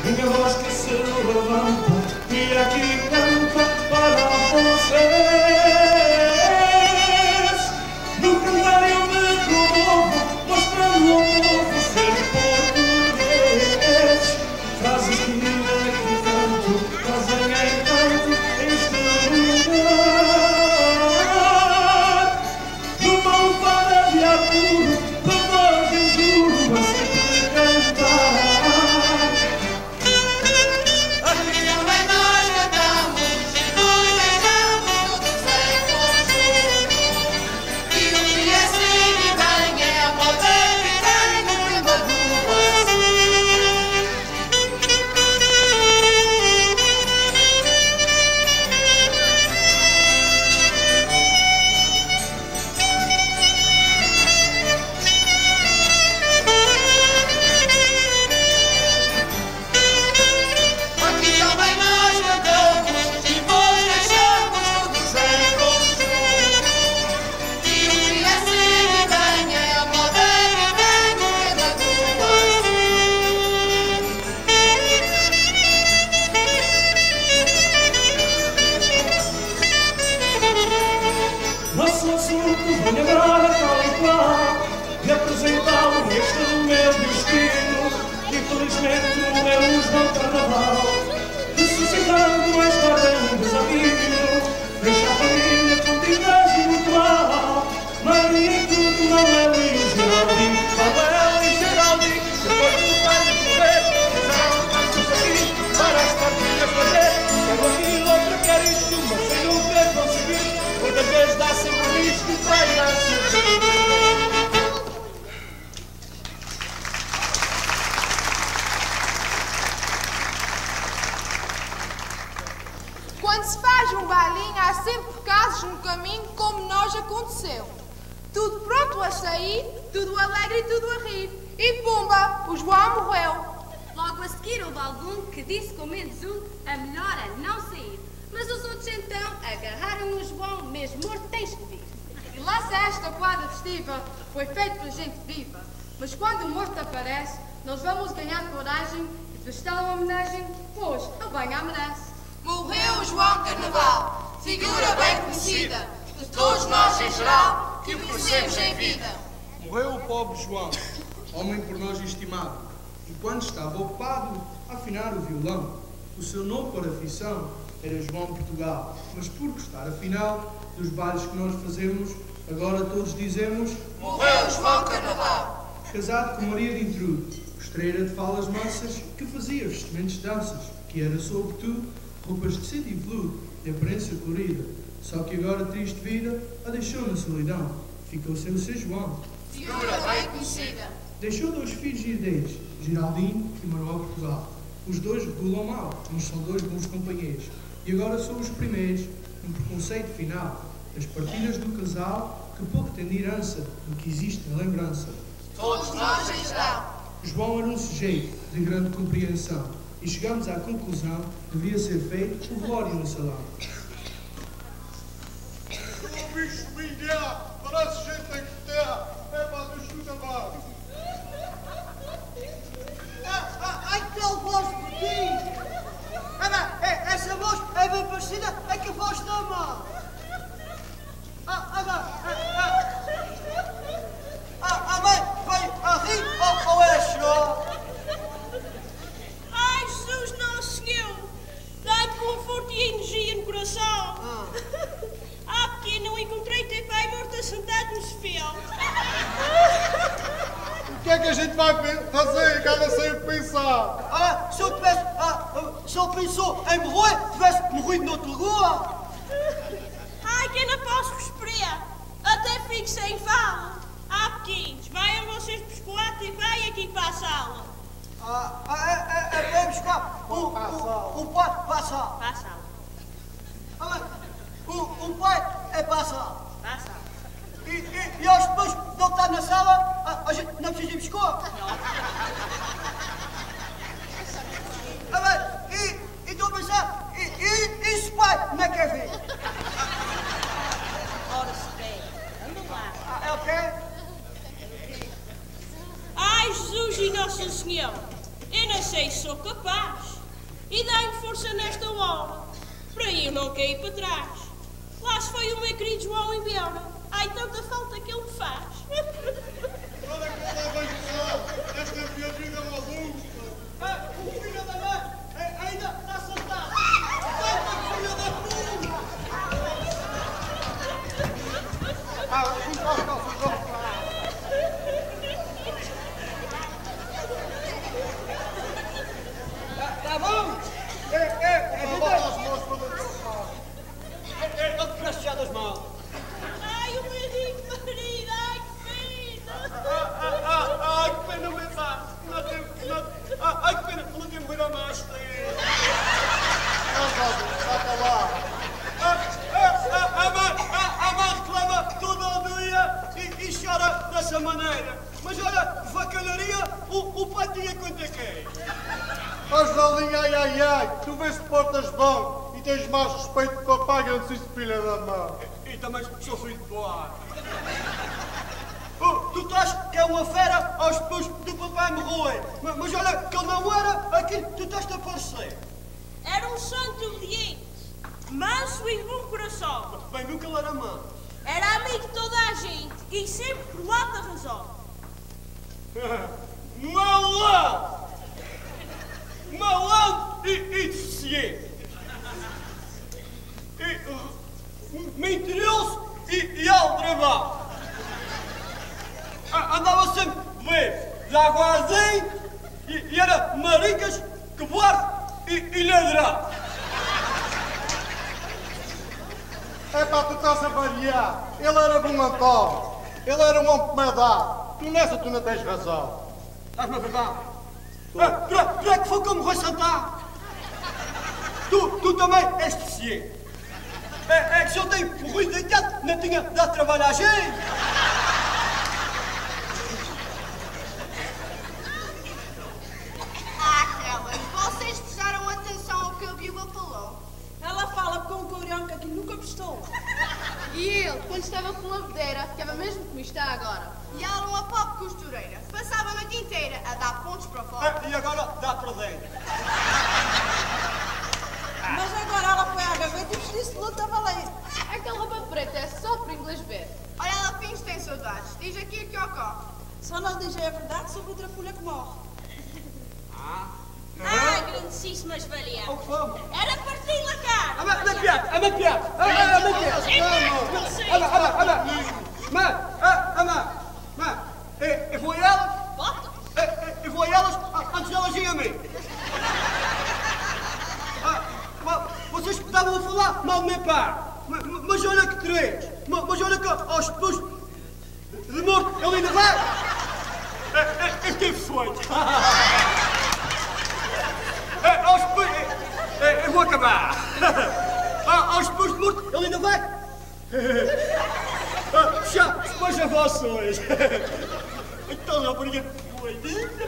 minha voz que se levanta e aqui canta para vocês. No cantar eu me comovo, mostrando ao povo ser português. Frases que aqui canto trazem encanto este lugar. Numa levada de ar puro, da voz eu juro a sempre cantar. Aqui também nós cantamos, e nós deixamos todos em conjunto. E o que é assim e bem é a moda que tem no tempo do Aqui também nós cantamos e vos deixamos todos em conjunto. E o que é assim e bem é a moda que tem no tempo do Nosso assunto vem agora tal e qual representá-lo neste meu destino. Infelizmente não é o João Carnaval, ressuscitando esta grande desafio. Deixa a família com dívidas e muito mal. Maria e tudo, Manuel e o Geraldinho. Manuel e Geraldinho, depois do pai de correr, fizeram tantos aqui para as partilhas fazer. Quero aquilo, outra quer isto, mas sem nunca conseguir. Muitas vezes dá sempre risco para ir a servir. Quando se faz um bailinho, há sempre casos no caminho, como nós aconteceu. Tudo pronto a sair, tudo alegre e tudo a rir. E pumba, o João morreu. Logo a seguir houve algum que disse com menos um, a melhor a não sair. Mas os outros então agarraram o João, mesmo morto tens que vir. E lá se esta quadra festiva foi feita para gente viva. Mas quando o morto aparece, nós vamos ganhar coragem e prestar uma homenagem, pois ele bem a merece. Morreu o João Carnaval, figura bem conhecida de todos nós em geral que o conhecemos em vida. Morreu o pobre João, homem por nós estimado, enquanto estava ocupado a afinar o violão. O seu nome por afição era João Portugal, mas por gostar afinal dos bailes que nós fazemos, agora todos dizemos: Morreu o João Carnaval. Casado com Maria de Intrude, costureira de falas mansas, que fazia vestimentos de danças, que era sobretudo roupas de cedo e veludo, de aparência colorida. Só que agora, triste vida, a deixou na solidão. Ficou sem o seu João. Figura bem conhecida. Deixou 2 filhos irmãos, Geraldinho e Manuel Portugal. Os dois regulam mal, mas são 2 bons companheiros. E agora são os primeiros, no preconceito final, das partilhas do casal, que pouco tem de herança, do que existe na lembrança. Todos nós em geral. João era um sujeito de grande compreensão, e chegamos à conclusão que devia ser feito o velório no salão. O bicho minha, parece gente em terra, é para do chuta abaixo. Ai, que tal voz por ti! Essa voz é bem parecida é que a voz da mãe. A mãe veio a rir ou era chorar? Ai, Jesus Nosso Senhor, dá-me conforto e energia no coração. Pequeno, encontrei teu pai morto assentado no sofá. O que é que a gente vai fazer? Cada sem o que pensar. Se eu pensou em morrer, tivesse morrido noutro lugar. Ai, que eu não posso respirar. Até fico sem fala. Pequenos, vaiam vocês pescoato e vai aqui para a sala. É buscar o pai para a sala. Para a sala. O pai é para a sala. Para a sala. E aos depois de ele estar na sala, a gente não precisa ir buscar. E estou a pensar, e se o pai não quer ver? Ora, se bem, anda lá. É o quê? Ai, Jesus e Nosso Senhor, eu não sei se sou capaz. e dá-me força nesta hora, para eu não cair para trás. Lá se foi o meu querido João embora. Ai, tanta falta que ele me faz. Olha que lá bem pessoal, esta viagem é uma luz. O filho da mãe ainda está sentado. Tanta filha da puta! Tá bom? Ele desgraciado as mãos. Ai, o meu rico marido, ai que pena. Ai, que pena me dá. Ai, que pena, não tenho muito mais. A mãe reclama todo dia e chora dessa maneira. Mas olha, vacalharia, o pai tinha quanto que é? Ó Joãozinho, ai, ai, ai, tu vês se portas bom e tens mais respeito que o papai, grande filha da mão. E também sou filho de boa. Tu estás que é uma fera aos pés do papai me roer. Mas olha, que ele não era aquilo que tu estás a parecer. Era um santo obediente, manso e de bom coração. Bem, nunca ele era mão. Era amigo de toda a gente e sempre por lado da razão. Malandro! Malandro e deficiente. Mentiroso e aldrabão. Andava sempre bem, jaguarzinho e era maricas, cobarde e ladrão. Epá, tu estás a variar. Ele era bom Antônio. Ele era um homem que me dá. Tu nessa tu não tens razão. Estás-me a verdade? Para que foi como vai sentar? Tu também és deficiente. É que se eu tenho o ruído deitado, não tinha dado trabalho à gente. Aquelas, vocês prestaram atenção ao que a viúva falou? Ela fala com um coreano que aqui nunca prestou. E ele, quando estava com a videira, ficava mesmo como está agora. E ela uma pobre costureira. Passava a noite inteira a dar pontos para fora. E agora dá para dentro. Mas agora ela foi à gaveta e vestiu-se de luta valente. Aquela roupa preta é só para inglês ver. Olha, ela finge que tem saudades. Diz aqui o que ocorre. Só não diz a verdade sobre outra folha que morre. Ai, grandíssimas variantes. O que vamos? Era partir-lhe a cara. Anda piada, anda piada. Eu vou a elas. Bota. Eu vou a elas antes delas irem a mim. Vocês estavam a falar mal do meu pai. Mas olha que três. Mas olha que aos depois de morto ele ainda vai. Eu tive sonho. Eu vou acabar. Aos depois de morto ele ainda vai. Já, depois a vocês. Então não, por exemplo, foi.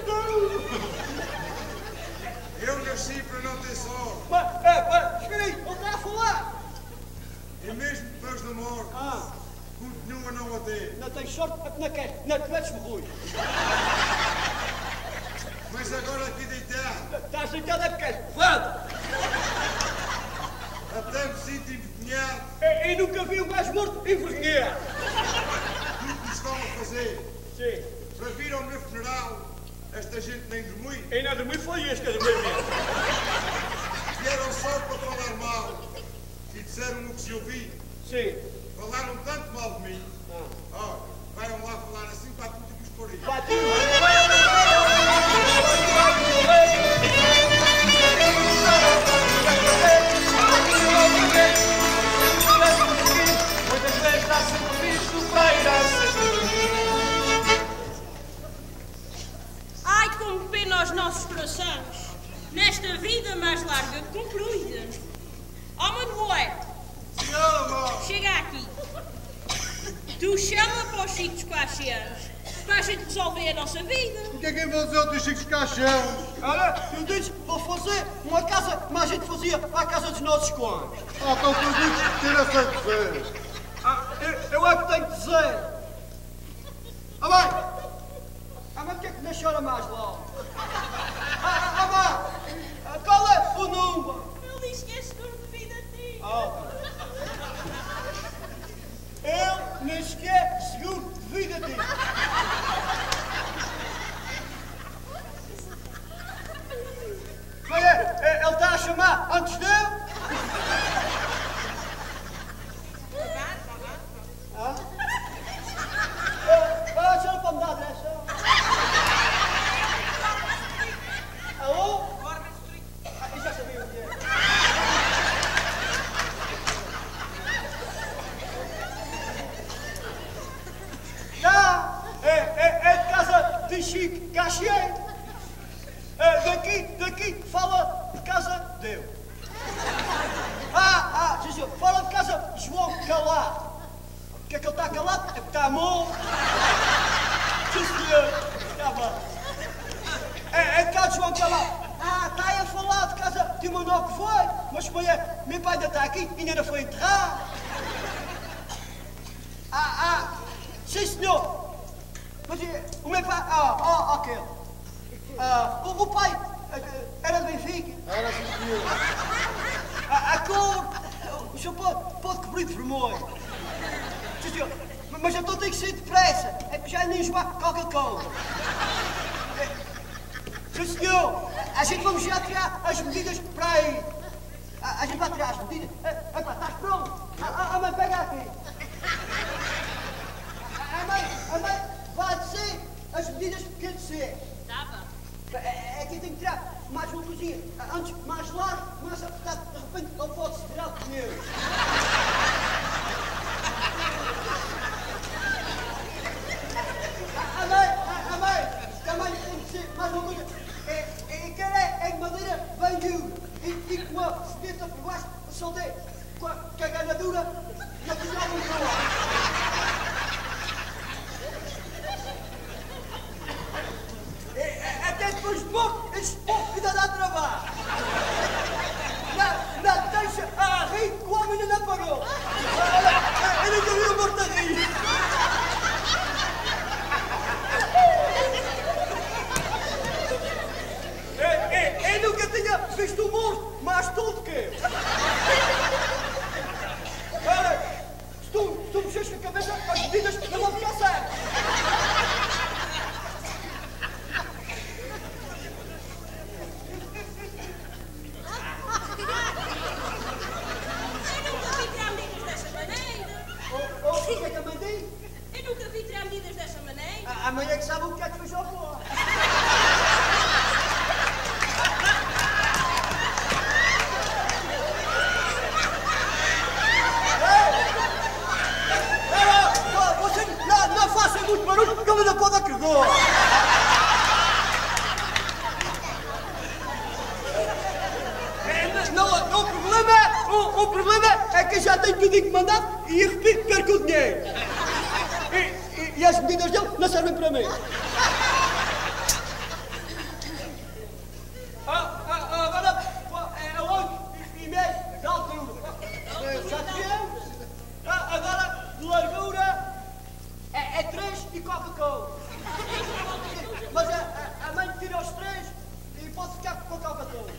Eu nasci para não ter sorte. Espera aí, ele está a falar. E mesmo depois da morte, continua a não a ter. Não tens sorte, não queres, não te metes-me ruim. Mas agora aqui deitado, Estás deitado é porque és levado. até me sinto envergonhado E nunca vi um gajo morto envergonhado. do que estão a fazer. Sim. Para vir ao meu funeral, esta gente nem dormiu. E nada me foi este que dormiu mesmo. Vieram só para falar mal e disseram o que se ouvi. Sim. Falaram tanto mal de mim. Olha, vão lá falar assim para a puta que os pariu. Vai tudo. Muitas vezes dá sempre visto feira. Ai, como pena aos nossos corações. Nesta vida mais larga que comprida. Ó, Manuel, chega aqui. Tu chama para os chicos caixeiros para a gente resolver a nossa vida. O que é que eu vou dizer aos teus chicos caixão? Olha, eu disse, vou fazer uma casa como a gente fazia à casa dos nossos cões. Então tu dizes que tira-se a dizer. Eu é que tenho que dizer. Mãe! Mas porquê é que não chora mais logo? Mãe! Qual é o a chamar antes dele? Ah? A senhora pode me dar a direção? Alô? Eu já sabia o que é. Tá, é de casa de Chico Caxier. Daqui fala de casa dele. Sim senhor, fala de casa de João Calado. Porque é que ele está calado? É porque está morto. Sim senhor, está bem. É de casa de João Calado. Está aí a falar de casa de uma nova que foi. Mas meu pai ainda está aqui e ainda não foi enterrado. Sim senhor. Mas o meu pai... aquele. O pai era de Benfica. Era sim, senhor. A cor... O senhor pode cobrir de vermelho. Sim senhor. Mas então tem que ser depressa. É que já nem jogar Coca-Cola. Sim senhor. A gente vamos já tirar as medidas para aí. A gente vai tirar as medidas. Estás pronto? A mãe pega aqui. A mãe vai descer as medidas que quer descer. É que tem que tirar mais uma coisinha. Antes, mais largo, mais apertado. De repente, ele pode-se virar o pneu. A mãe tem que ser mais uma coisa. É de madeira bem dura. E com a sedeta por baixo, soltei com a ganadura e a final muito boa. Até depois de pouco, este pouco ainda dá trabalho. Não deixa a rir que o homem ainda não parou. Eu nunca vi o morto a rir. Eu nunca tinha visto o morto mais todo que eu. Olha, se tu mexes com a cabeça, as medidas não vão ficar certas. A mãe é que sabe o que é que fez ao povo. Você não faça muito barulho porque ele ainda pode acordar. O problema é que eu já tenho tudo encomendado e repito, perco o dinheiro. E as medidas dele não servem para mim. Agora é 8,5 de altura. Já tivemos. Agora de largura é 3 e Coca-Cola. Mas a mãe tira os 3 e pode ficar com a Coca-Cola.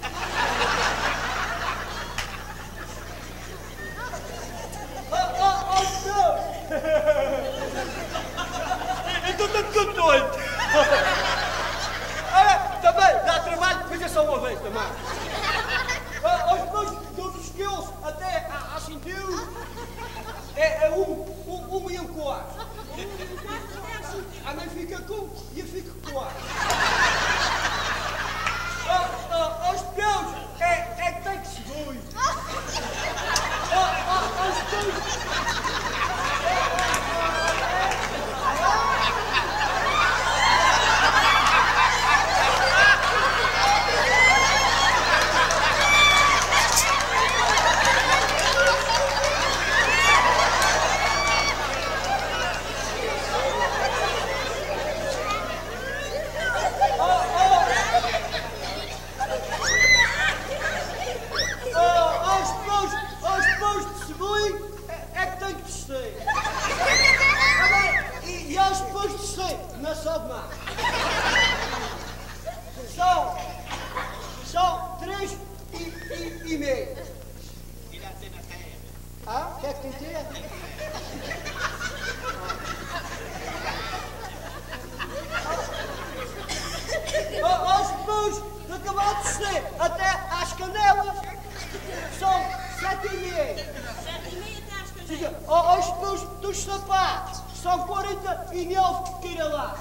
Então estou todo doido. Também dá trabalho, mas é só uma vez também. Depois dos esquilos até à cintura é 1 e 1 quarto. A mãe fica com e eu fico com 4. Os pelos é que tem que se doer. Os pelos... Não sobe mais. São 3 e meio. O que é que tem que ter? Aos pães de acabar de descer até às canelas Os dos sapatos são 49 queira lá.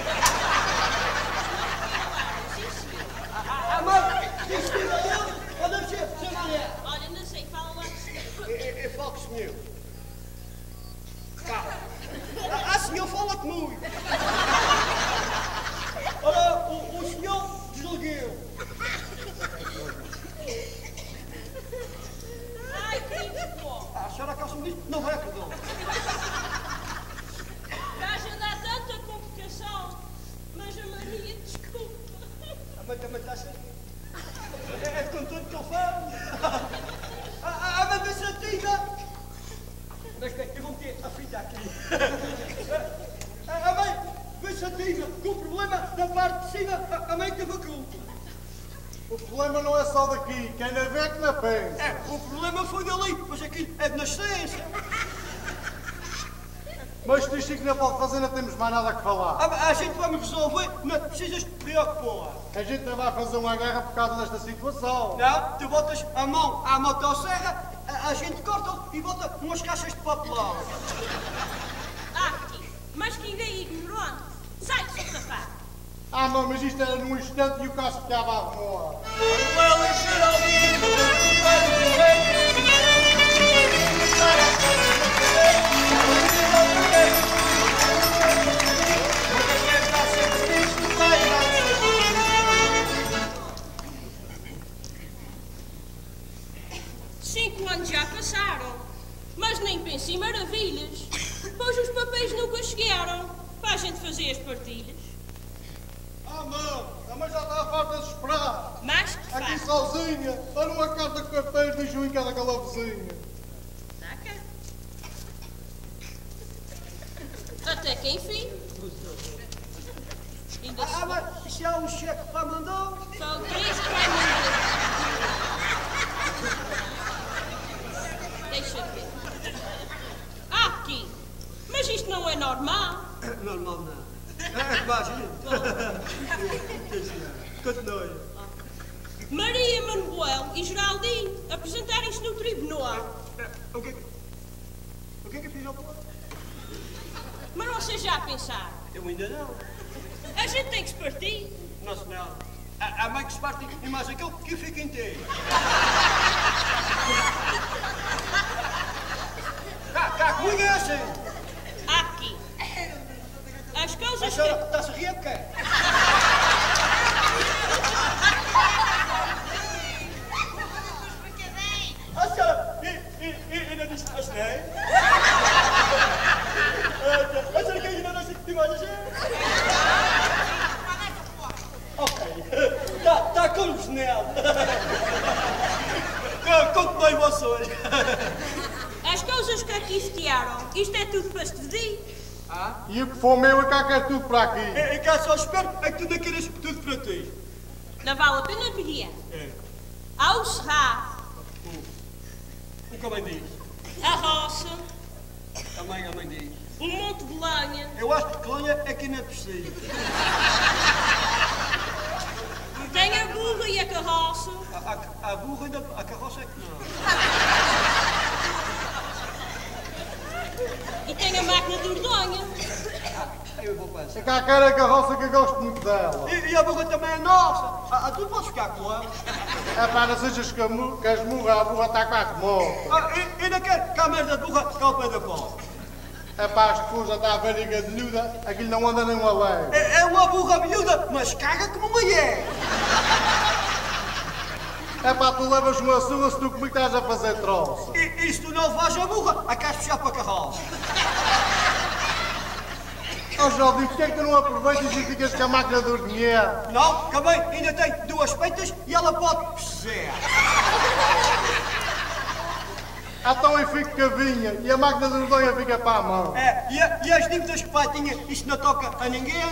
Mãe, isto é dele ou deve ser Maria? Olha, não sei, fala lá. Eu falo com o senhor. Calma. Senhor, fala comigo. Ora, o senhor desligou. Ai, que bom. A senhora que me disse não é perdão. Estás a dar tanta complicação, mas a Maria desculpa. A mãe também está assim. É com tudo que eu falo. A mãe da santinha. Mas bem, eu vou meter a fita aqui. A mãe da santinha, com o problema na parte de cima, a mãe teve a culpa. O problema não é só daqui, quem na vê que na pensa. É, o problema foi dali, mas aqui é de nascença. Mas tu que não pode fazer, não temos mais nada que falar. A gente vamos resolver, não precisas te preocupar. A gente não vai fazer uma guerra por causa desta situação. Não, tu botas a mão à motosserra, a gente corta e bota umas caixas de papelão. Aqui, mas que ideia ignorante. Sai do seu sapato. Ah, não, mas isto era num instante e o caso ficava a voar. Já passaram, mas nem pense em maravilhas, pois os papéis nunca chegaram para a gente fazer as partilhas. Ah, não, a mãe já está a farta de esperar. Mas que Aqui faz? sozinha, está numa carta de carteiros de junho cada vizinha. Saca? Até que enfim. Ainda Mas se há um cheque para mandar... só o 3 que vai mandar. Deixa ver. Aqui. Mas isto não é normal. Normal não. É imagina. Continue. Maria Manuel e Geraldine apresentarem-se no tribunal. O que é que eu fiz ao povo? Mas vocês já pensaram? Eu ainda não. A gente tem que se partir. Nossa, não. A mãe que se parte e mais aquele que fica inteiro. Cá, comigo é assim. Aqui. As A coisas senhora está-se a rir de quê? A senhora ainda disse que assim, é? A senhora que ainda não disse mais assim? Ok. Está com o chinelo. Conto bem vocês. As coisas que aqui se criaram, isto é tudo para se pedir. E o que for meu é cá quer tudo para aqui. É que só espero é que tu não queres tudo para ti. Não vale a pena pedir. É. Há o cerrado, O que a mãe diz? a roça, A mãe diz. o monte de lenha, Eu acho que lenha é que não é preciso. tem a burra e a carroça, A burra ainda. A carroça é que não. e tem a máquina de ordonha. Eu vou passar. É cá quer a carroça que eu gosto muito dela. E a burra também é nossa. Tu podes ficar com ela. É pá, não sejas que as murra, a burra está quase morta. Ainda quer que a merda de burra cá ao pé da porta. É pá, as pessoas já está a barriga de miúda, aquilo não anda nem uma leve. É uma burra miúda, mas caga como mulher. É pá, tu levas uma sua se tu comigo estás a fazer troça. E se tu não levas a burra, a casa puxar para a carroça. Ó Geraldinho, porquê é que tu não aproveitas e ficas com a máquina do dinheiro? Não, que a mãe ainda tem 2 peitas e ela pode precisar. Então eu fico com a vinha e a máquina do ordonha fica para a mão. É, e as dívidas que o pai tinha, isto não toca a ninguém?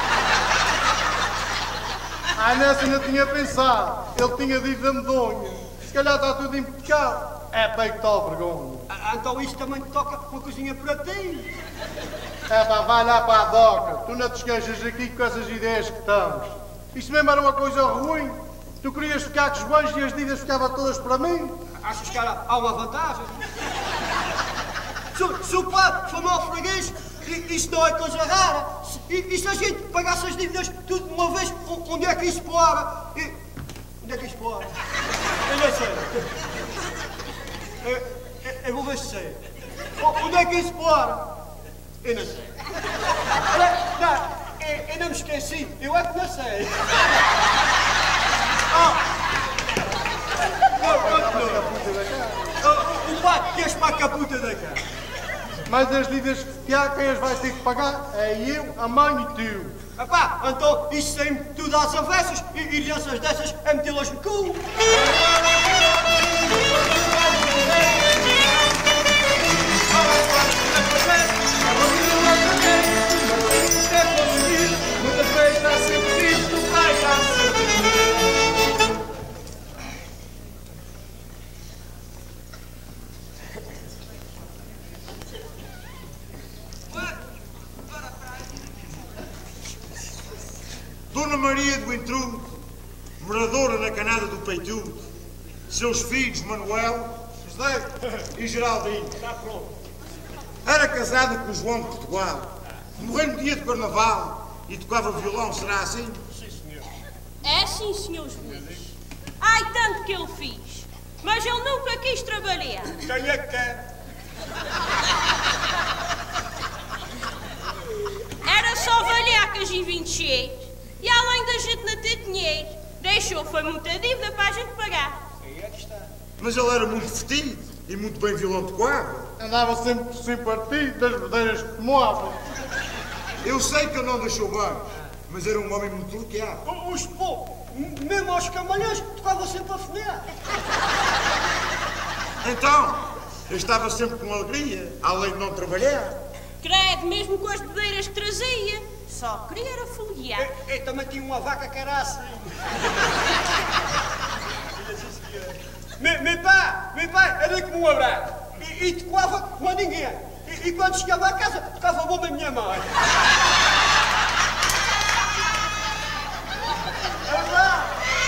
Ah, nessa ainda tinha pensado. Ele tinha dívida medonha. Se calhar está tudo impecável. É peito tal vergonha. Então isto também toca uma coisinha para ti. É pá, vai lá para a doca. Tu não te esquejas aqui com essas ideias que estamos. Isto mesmo era uma coisa ruim. Tu querias ficar com os bens e as dívidas ficavam todas para mim. Achas que há uma vantagem? Se o pai for mau freguês, isso não é coisa rara. E se a gente pagasse as dívidas tudo de uma vez, onde é que isso para? Onde é que isso para? Eu não sei. Eu vou ver se sei. Onde é que isso para? Eu não sei. Não, eu não me esqueci. Eu é que não sei. O pai queres para a caputa da cara. Mas as dívidas que há, quem as vais ter que pagar é eu, a mãe e tu. Epá, então isso tem tudo às avessas e crianças dessas a metê-las no cu. Muitas vezes dá sempre isto, vai dar sempre. Dona Maria do Entrudo, moradora na Canada do Peitudo, seus filhos Manuel, José e Geraldinho. Está pronto. Era casada com o João de Portugal, morreu no dia de Carnaval e tocava violão, será assim? Sim, senhor. É sim, senhor juiz. Ai, tanto que ele fiz. Mas ele nunca quis trabalhar. Quem é que quer? Era só valhacas e vinhos cheios. E além da gente não ter dinheiro, deixou foi muita dívida para a gente pagar. Aí é que está. Mas ele era muito vestido e muito bem violão tocava. Andava sempre sem partido, das verdeiras que tomavam. Eu sei que ele não deixou bem, mas era um homem muito delicado. Os pô, mesmo aos camalhões, tocava sempre a folhear. Então, eu estava sempre com alegria, além de não trabalhar. Credo, mesmo com as bebeiras que trazia. Só queria era folhear. Eu também tinha uma vaca que era assim. Meu pai era como um abraço. E tocava como a ninguém. E quando chegava a casa, tocava a bomba da minha mãe. É verdade.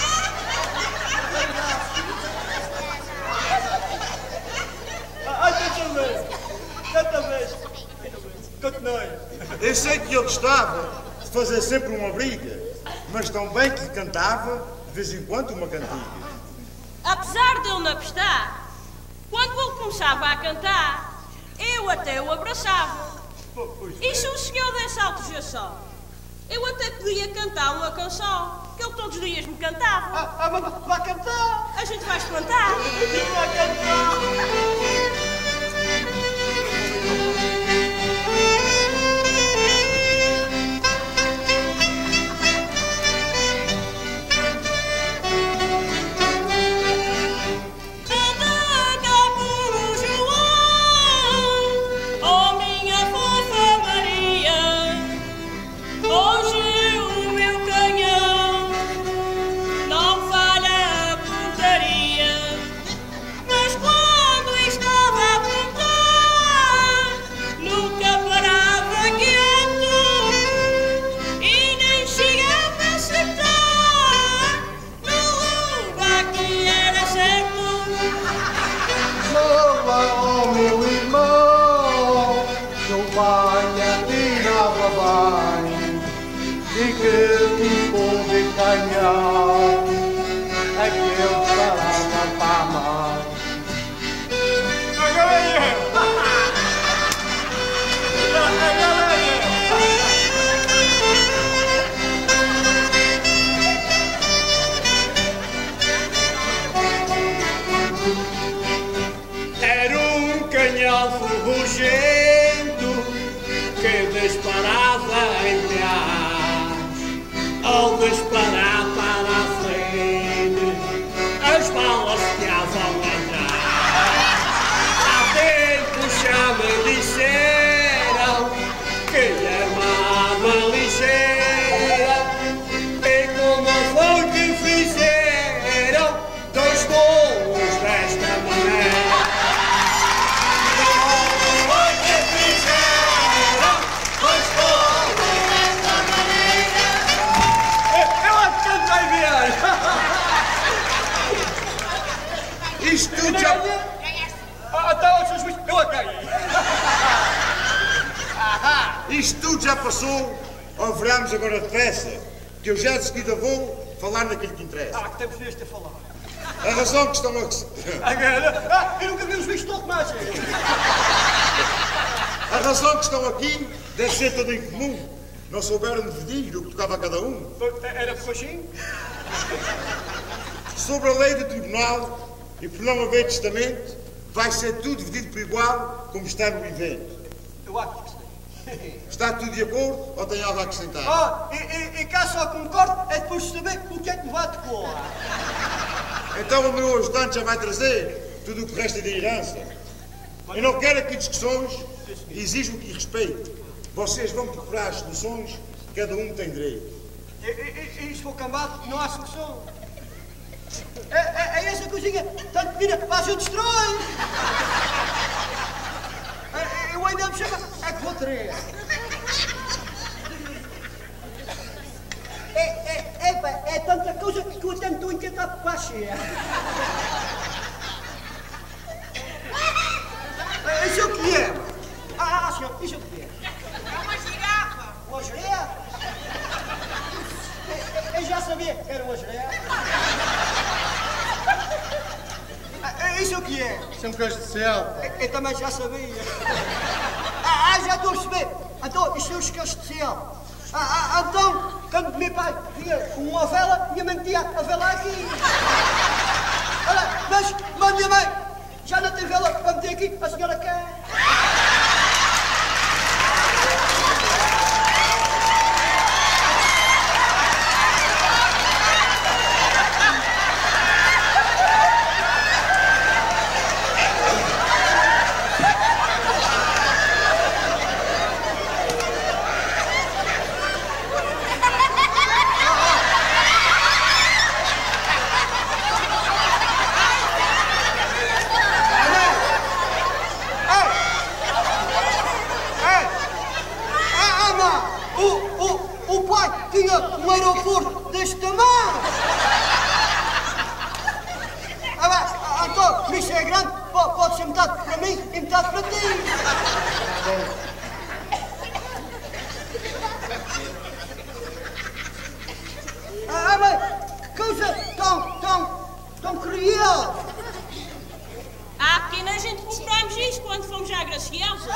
Ai, tanta vez. Continue. Eu sei que ele gostava de fazer sempre uma briga, mas tão bem que cantava, de vez em quando, uma cantiga. Apesar de ele não apostar, quando ele começava a cantar, eu até o abraçava. E se o senhor desse autorização, eu até podia cantar uma canção que ele todos os dias me cantava. Vai cantar. A gente vai espantar. Vai cantar. E que tipo de canhão é que eu parava para a mão? Era um canhão ferrugento que disparava em trás. Ao disparar para a frente, as balas fiavam atrás. Há tempo já me disseram que armava ligeira. E como foi que fizeram dois golos desta maneira? Como foi que fizeram dois golos desta maneira? Eu é que cantei bem. Isto tudo já... Então, Sr. Juiz, eu a caí. Isto tudo já passou, ou veremos agora depressa, que eu já de seguida vou falar naquilo que interessa. Que temos neste a falar. A razão que estão a... Eu nunca vi os bichos tão mais. A razão que estão aqui deve ser toda em comum. Não souberam dividir o que tocava a cada um. Era por assim? Sobre a lei do tribunal, e por não haver testamento, vai ser tudo dividido por igual, como está no evento. Eu acho que sei. Está tudo de acordo ou tem algo a acrescentar? E cá só concordo é depois de saber o que é que me vai decorar. Então o meu ajudante já vai trazer tudo o que resta da herança. Eu não quero aqui discussões, exijo que respeito. Vocês vão procurar as soluções, cada um tem direito. E se for cambado, não há solução. É essa coisinha, tanto pequena, para a gente destrói. Eu ainda me chamo, é que vou ter. É tanta coisa que eu até me estou encantado para a cheia. Isso é o que é? Senhor, isso é o que é? É uma girafa. Uma girafa? Eu já sabia que era uma girafa. Isso é o que é? Isso é um queijo de céu. Eu também já sabia. Já estou a perceber. Então, isto é os queijos de céu. Então, quando meu pai via uma vela, minha mãe metia a vela aqui. Olha, mas minha mãe já não tem vela para meter aqui, a senhora quer. O pai tinha um aeroporto deste tamanho. Então, isso é grande, pode ser metade para mim e metade para ti. Mãe, que coisa tão curiosa. Pequena, a gente compramos isto quando fomos à Graciosa.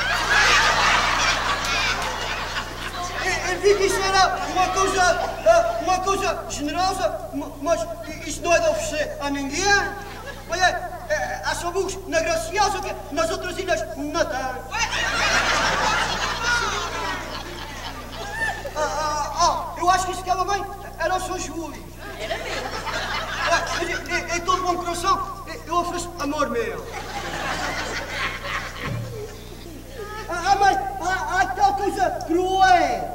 Eu vi que isso era uma coisa generosa, mas isso não é de oferecer a ninguém. Olha, há só burros na Graciosa, que nas outras ilhas não tem. Eu acho que isso que ela vem era o São Júlio. Era mesmo. Em todo bom coração, eu ofereço amor meu. Mas há tal coisa cruel.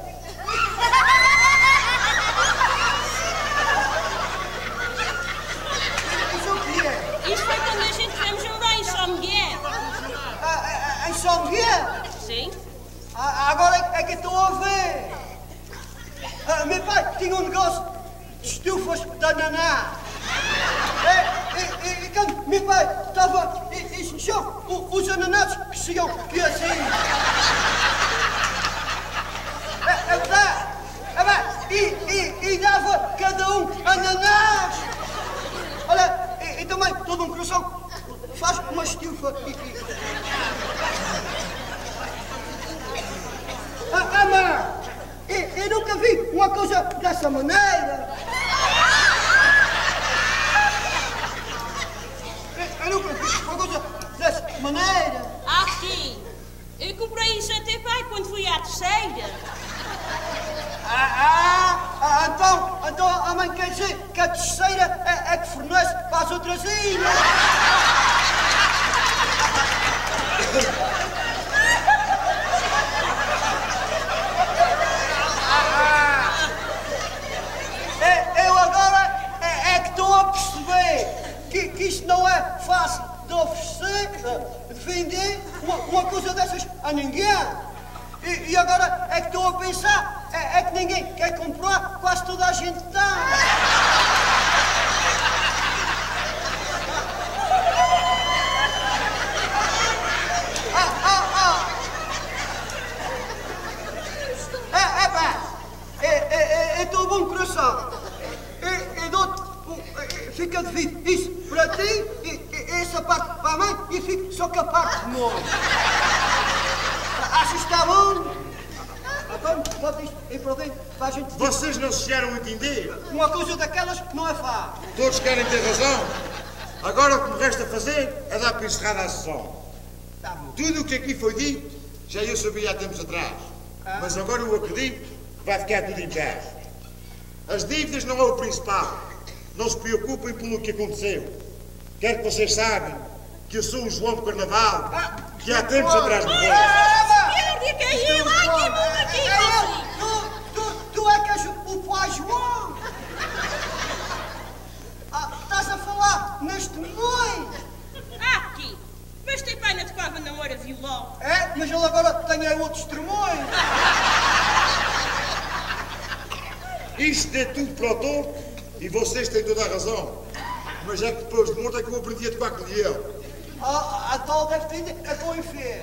Isso é o que é? Isto foi quando a gente tivemos lá em São Miguel. Em São Miguel? Sim. Agora é que estou a ver. Meu pai tinha um negócio de estufas de ananá. E quando meu pai estava em chão, os ananases cresciam que assim. É verdade. E dava cada um ananás. Olha, e também todo um coração faz uma estufa. Eu nunca vi uma coisa dessa maneira. Eu nunca vi uma coisa dessa maneira. Sim. Eu comprei isso até pai quando fui à terceira. Então a mãe quer dizer que a terceira é que fornece para as outras ilhas. Eu agora é que estou a perceber que isto não é fácil de oferecer, de vender uma coisa dessas a ninguém. E agora é que estou a pensar, é que ninguém quer comprar, quase toda a gente está. Isso para ti, e essa parte para a mãe e fico só com a parte de novo. Achas que está bom? Então, bota isto aí para dentro para a gente... Vocês não se chegaram a entender? Uma coisa daquelas não é fácil. Todos querem ter razão. Agora o que me resta fazer é dar por encerrada a sessão. Tá bom. Tudo o que aqui foi dito, já eu sabia há tempos atrás. Mas agora eu acredito que vai ficar tudo em paz. As dívidas não é o principal. Não se preocupem pelo que aconteceu. Quero que vocês saibam que eu sou o João do Carnaval, que há tempos atrás me veio. Que é ele? Ai, que bom aqui! Tu é que és o pai João? Estás a falar neste momento? Aqui! Mas tem pai na tocava namoro a violão. É, mas ele agora tem outros tremões. Isto é tudo para o topo e vocês têm toda a razão. Mas é que depois de morto é que eu aprendi a tocar com ele. A tal deve ter a tua fé.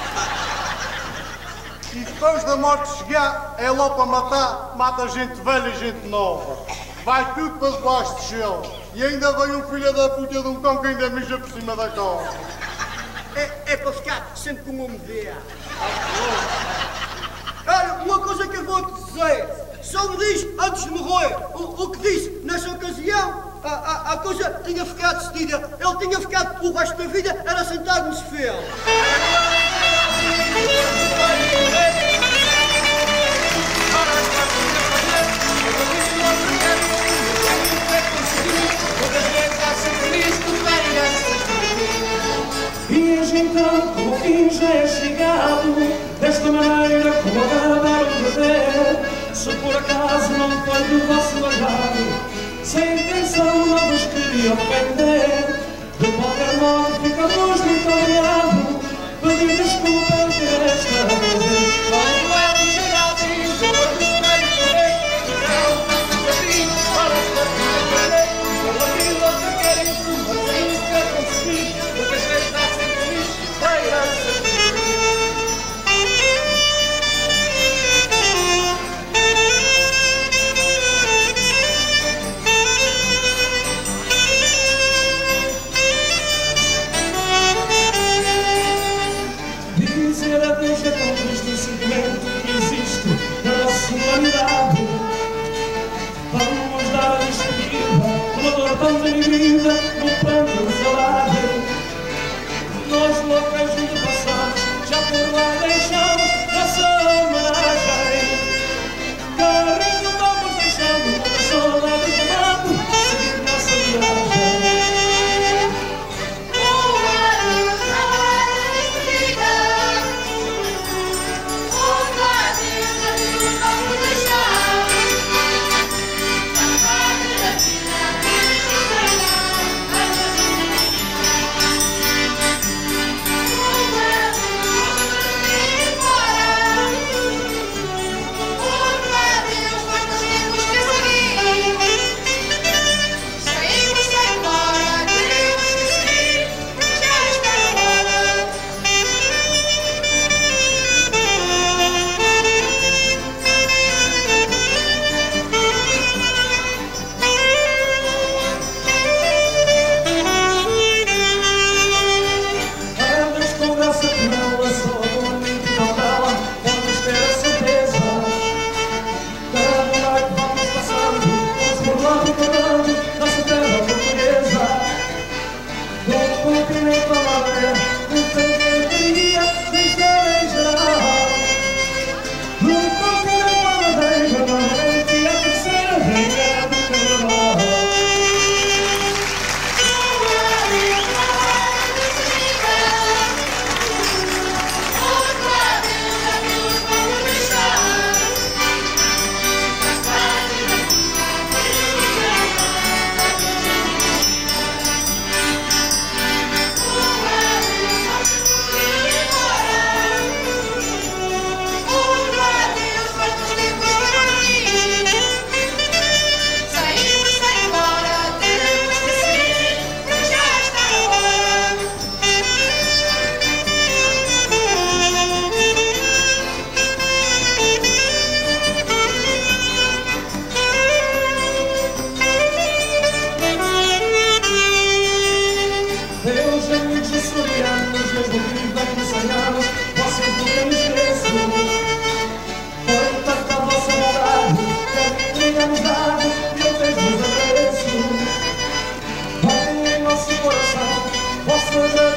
E depois da morte chegar, é logo para matar, mata gente velha e gente nova. Vai tudo para debaixo de gelo. E ainda vem um filho da puta de um cão que ainda mija por cima da cova. É para ficar sempre como eu me vê. Olha, uma coisa que eu vou te dizer. Só me diz, antes de morrer, o que disse nessa ocasião. A coisa tinha ficado decidida. Ele tinha ficado o resto da vida, era sentado no sofá. E hoje então, como o fim já é chegado, desta maneira, como agarraram de ver, se por acaso não foi do vosso agrado, sem intenção não vos queria ofender, de qualquer modo ficamos muito obrigado, pedir desculpa por esta vez. Quando é de Geraldinho, depois do meio de direito, não tanto assim, para as partidas de direito, pelo aquilo que querem, mas ainda quer conseguir, porque às vezes dá sempre isso, vai a ser. Dizer adeus é tão triste o sentimento que existe na nossa humanidade. Vamos dar a despedida, uma dor tão dividida, no pranto de saudade. Nós loucas antepassados, já por lá deixamos nossa homenagem. Carrinho vamos deixando, outra saudade de lado, seguir nossa viagem. projeto